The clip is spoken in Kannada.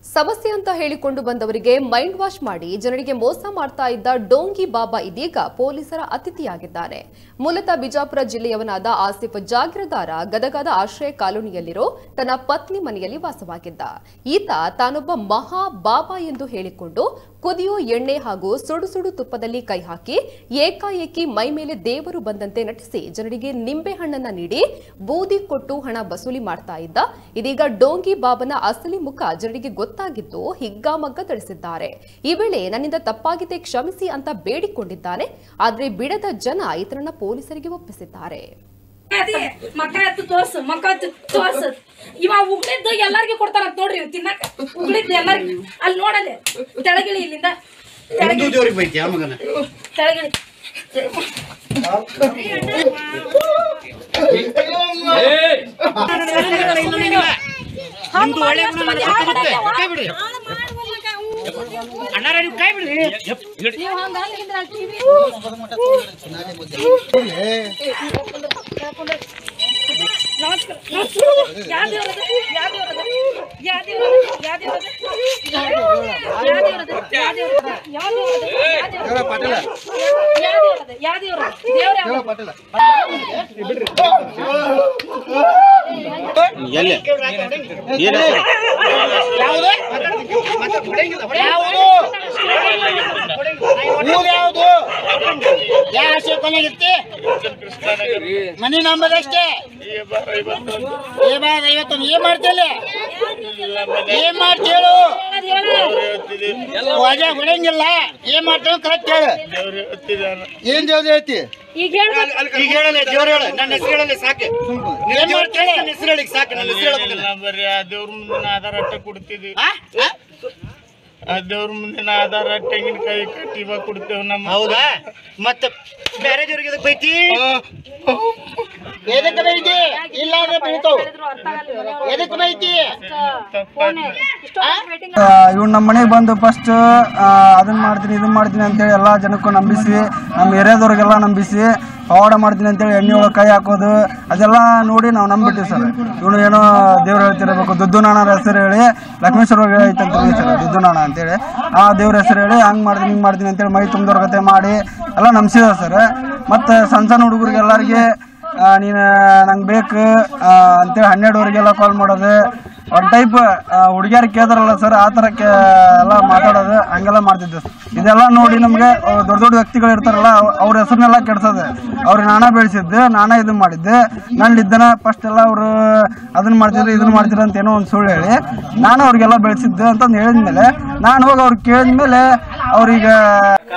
ಸಮಸ್ಯೆ ಅಂತ ಹೇಳಿಕೊಂಡು ಬಂದವರಿಗೆ ಮೈಂಡ್ ವಾಶ್ ಮಾಡಿ ಜನರಿಗೆ ಮೋಸ ಮಾಡ್ತಾ ಇದ್ದ ಡೋಂಗಿ ಬಾಬಾ ಇದೀಗ ಪೊಲೀಸರ ಅತಿಥಿಯಾಗಿದ್ದಾನೆ. ಮೂಲತಃ ಬಿಜಾಪುರ ಜಿಲ್ಲೆಯವನಾದ ಆಸಿಫ್ ಜಾಗೀರದಾರ ಗದಗದ ಆಶ್ರಯ ಕಾಲೋನಿಯಲ್ಲಿರೋ ತನ್ನ ಪತ್ನಿ ಮನೆಯಲ್ಲಿ ವಾಸವಾಗಿದ್ದ. ಈತ ತಾನೊಬ್ಬ ಮಹಾ ಬಾಬಾ ಎಂದು ಹೇಳಿಕೊಂಡು ಕುದಿಯೋ ಎಣ್ಣೆ ಹಾಗೂ ಸುಡು ಸುಡು ತುಪ್ಪದಲ್ಲಿ ಕೈ ಹಾಕಿ ಏಕಾಏಕಿ ಮೈ ಮೇಲೆ ದೇವರು ಬಂದಂತೆ ನಟಿಸಿ ಜನರಿಗೆ ನಿಂಬೆ ಹಣ್ಣನ್ನ ನೀಡಿ ಬೂದಿ ಕೊಟ್ಟು ಹಣ ವಸೂಲಿ ಮಾಡ್ತಾ ಇದ್ದ. ಇದೀಗ ಡೋಂಗಿ ಬಾಬನ ಅಸಲಿ ಮುಖ ಜನರಿಗೆ ಗೊತ್ತಾಗಿದ್ದು ಹಿಗ್ಗಾಮಗ್ಗ ತಿಳಿಸಿದ್ದಾರೆ. ಈ ವೇಳೆ ನನ್ನಿಂದ ತಪ್ಪಾಗಿದೆ ಕ್ಷಮಿಸಿ ಅಂತ ಬೇಡಿಕೊಂಡಿದ್ದಾನೆ. ಆದ್ರೆ ಬಿಡದ ಜನ ಈತನನ್ನ ಪೊಲೀಸರಿಗೆ ಒಪ್ಪಿಸಿದ್ದಾರೆ. ಇವ ಉಗ್ಳಿದ್ದು ಎಲ್ಲಾರ್ಗಿ ಕೊಡ್ತಾರಂತ ನೋಡ್ರಿ, ತಿನ್ನಕ ಉಗ್ಳಿದ್ದು ಎಲ್ಲಾರ್ಗಿ ಅಲ್ಲಿ ನೋಡಲೆ ತೆಳಗಿಳಿ, ಇಲ್ಲಿಂದ ತೆಳಗಿಳಿ. ಮನಿ ನಂಬರ್ ಅಷ್ಟೇ. ಏನ್ ಮಾಡ್ತಿಲ್ಲ, ಏನ್ ಮಾಡ್ತೇಳು ಹೊಡಂಗಿಲ್ಲ, ಏನ್ ಮಾಡ್ತೇವ ಕರೆಕ್ಟ್ ಹೇಳು. ಏನ್ ದೇವ್ರ ಹೇಳ್ತಿ ಈಗ ಹೇಳಲ್ಲ, ದೇವ್ರ ಹೇಳ. ನನ್ನ ಹೆಸರು ಹೇಳಲ್ಲ ಸಾಕು. ಏನ್ ಮಾಡ್ತೇಳಿ ನನ್ನ ಹೆಸರು ಹೇಳಿ ಸಾಕು. ನನ್ನ ಹೆಸರು ಹೇಳ ಬರೀ ಆ ದೇವ್ರ ಮುಂದಿನ ಆಧಾರ ಅಟ್ಟ ಕೊಡ್ತಿದ್ವಿ. ಆ ದೇವ್ರ ಮುಂದಿನ ಆಧಾರ ತೆಂಗಿನಕಾಯಿ ಕಟ್ಟಿ ಇವಾಗ ಕೊಡ್ತೇವ್ ನಮ್ಮ. ಹೌದಾ? ಮತ್ತ ಬೇರೆ ದೇವ್ರಿಗೆ ಎದಕ್ ಬೈತಿ? ಎದಕ್ಕೆ ಬೈತಿ? ಇಲ್ಲ ಅಂದ್ರೆ ಬೈತಾವ್. ಎದಕ್ಕೆ ಬೈತಿ? ಇವ್ನು ನಮ್ಮ ಮನೆಗೆ ಬಂದು ಫಸ್ಟ್ ಅದನ್ನ ಮಾಡ್ತೀನಿ ಇದನ್ನ ಮಾಡ್ತೀನಿ ಅಂತೇಳಿ ಎಲ್ಲ ಜನಕ್ಕೂ ನಂಬಿಸಿ, ನಮ್ಮ ಏರಿಯಾದವ್ರಿಗೆಲ್ಲ ನಂಬಿಸಿ ಪವಾಡ ಮಾಡ್ತೀನಿ ಅಂತೇಳಿ ಎಣ್ಣೆ ಒಳಗೆ ಕೈ ಹಾಕೋದು ಅದೆಲ್ಲ ನೋಡಿ ನಾವು ನಂಬಿಟ್ಟಿವಿ ಸರ್. ಇವನು ಏನೋ ದೇವ್ರು ಹೇಳ್ತಿರಬೇಕು, ದುದ್ದು ನಾಣರ ಹೆಸರು ಹೇಳಿ ಲಕ್ಷ್ಮೇಶ್ವರ ಐತಂತ ಸರ್, ದುದ್ದು ನಾಣ ಅಂತೇಳಿ ಆ ದೇವ್ರ ಹೆಸರು ಹೇಳಿ ಹಂಗೆ ಮಾಡ್ತೀನಿ ಹಿಂಗೆ ಮಾಡ್ತೀನಿ ಅಂತೇಳಿ ಮೈ ತುಂಬಿದವ್ರ ಕತೆ ಮಾಡಿ ಎಲ್ಲ ನಂಬಿಸಿದ ಸರ್. ಮತ್ತು ಸಣ್ಣ ಹುಡುಗರಿಗೆ ಎಲ್ಲರಿಗೆ ನೀನು ನಂಗೆ ಬೇಕು ಅಂತೇಳಿ 12ವರೆಗೆಲ್ಲ ಕಾಲ್ ಮಾಡೋದು, ಒಂದು ಟೈಪ್ ಹುಡುಗಿಯರಿಗೆ ಕೇಳಿದ್ರಲ್ಲ ಸರ್ ಆ ಥರಕ್ಕೆ ಎಲ್ಲ ಮಾತಾಡೋದು ಹಂಗೆಲ್ಲ ಮಾಡ್ತಿದ್ದೆ. ಇದೆಲ್ಲ ನೋಡಿ ನಮಗೆ ದೊಡ್ಡ ದೊಡ್ಡ ವ್ಯಕ್ತಿಗಳು ಇರ್ತಾರಲ್ಲ ಅವ್ರ ಹೆಸರನ್ನೆಲ್ಲ ಕೆಡ್ಸೋದು. ಅವ್ರಿಗೆ ನಾನಾ ಬೆಳೆಸಿದ್ದೆ, ನಾನಾ ಇದನ್ನ ಮಾಡಿದ್ದೆ. ನನ್ನಿದ್ದನ ಫಸ್ಟ್ ಎಲ್ಲ ಅವರು ಅದನ್ನ ಮಾಡ್ತಿದ್ರು ಇದನ್ನ ಮಾಡ್ತಿದ್ರು ಅಂತ ಏನೋ ಒಂದು ಸುಳ್ಳು ಹೇಳಿ ನಾನು ಅವ್ರಿಗೆಲ್ಲ ಬೆಳೆಸಿದ್ದೆ ಅಂತಂದು ಹೇಳಿದ್ಮೇಲೆ ನಾನು ಹೋಗಿ ಅವ್ರಿಗೆ ಕೇಳಿದ್ಮೇಲೆ ಅವ್ರೀಗ